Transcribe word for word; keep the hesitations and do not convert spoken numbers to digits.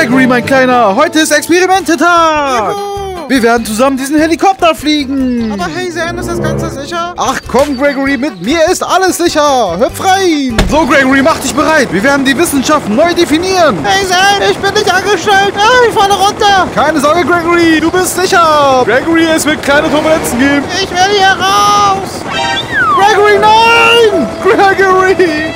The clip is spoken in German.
Gregory, mein Kleiner, heute ist Experimente-Tag. Juhu. Wir werden zusammen diesen Helikopter fliegen. Aber hey, Zan, ist das Ganze sicher? Ach komm, Gregory, mit mir ist alles sicher. Hüpf rein. So, Gregory, mach dich bereit. Wir werden die Wissenschaft neu definieren. Hey, Zan, ich bin nicht angestellt. Ah, ich falle runter. Keine Sorge, Gregory, du bist sicher. Gregory, es wird kleine Turbulenzen geben. Ich will hier raus. Gregory, nein! Gregory!